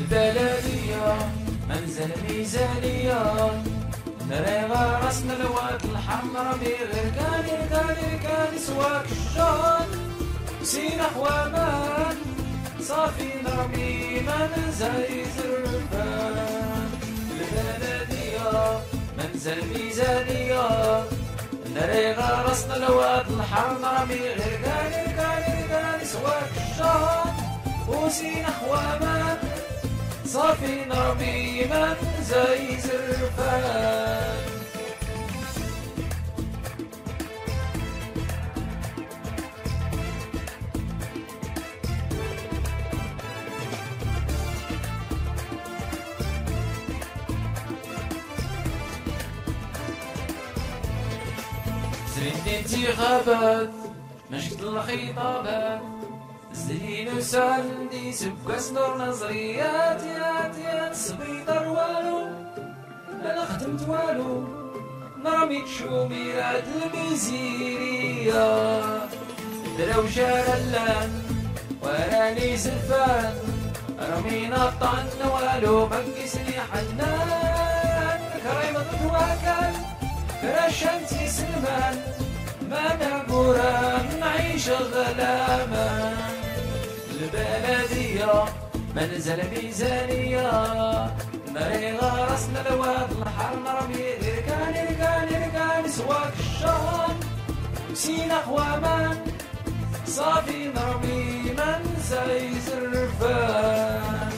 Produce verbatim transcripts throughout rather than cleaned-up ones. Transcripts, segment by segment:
البلدية منزل ميزانية نريغا راسنا الواد الحمرا غير كاني كاني كاني سواك الشان سينا حوامان صافي نرمي من زي زرفان البلدية منزل ميزانية نريغا راسنا الواد الحمرا غير كاني كاني كاني سواك الشان وسينا حوامان صافي نرمي من زي زرفان زريت انتخابات مشت الخطابات زين وسعندي سبكاس نور نظريات يات يات سبيطر والو انا خدمت والو نرمي تشومي راد الميزيرية دراو شارلان وراني زلفان رمينا الطعن والو مكسني حنان كريمة تواكل كرشنتي سلمان ما نعبورا نعيش غلاما البلدية منزل ميزانية نريغا راسنا الواد الحر نرمي ركاني ركاني ركاني سواك الشان سينا حوامان صافي نرمي من زي زرفان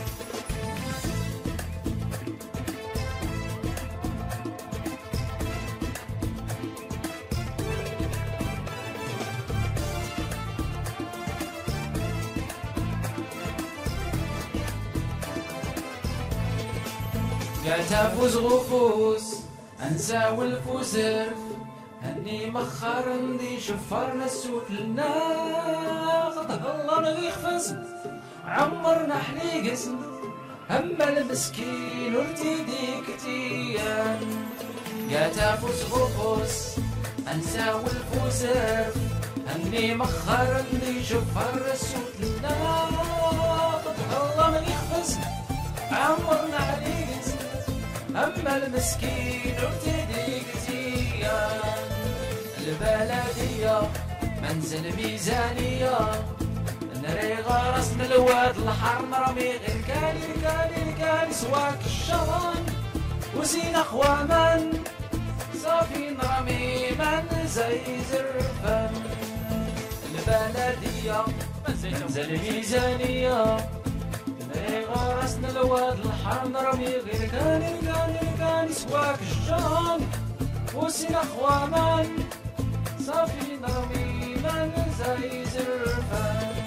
قاعد افوز غفوس انساو الفوزر هني مخر ندي شفرنا السوق لنا قد الله نغي خفز عمرنا حلي قسم اما المسكين ارتدي كتيان قاعد افوز غفوس انساو الفوزر هني مخر ندي شفرنا السوق لنا قد الله نغي خفز عمرنا حلي قسم أما المسكين ارتدي كتيان البلدية منزل ميزانية نريغا راسنا الواد الحر نرمي غير كاني كاني كاني سواك الشران وزينا خوامان صافي نرمي من زي زرفان البلدية منزل ميزانية نريغا راسنا الواد الحر نرمي غير كاني كاني كاني سواك الشان وسينا خوامان صافي نرمي من زي زرفان